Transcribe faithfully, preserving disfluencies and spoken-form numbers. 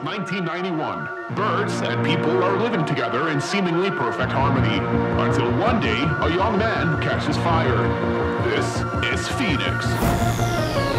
Since nineteen ninety-one, birds and people are living together in seemingly perfect harmony. Until one day, a young man catches fire. This is Phoenix.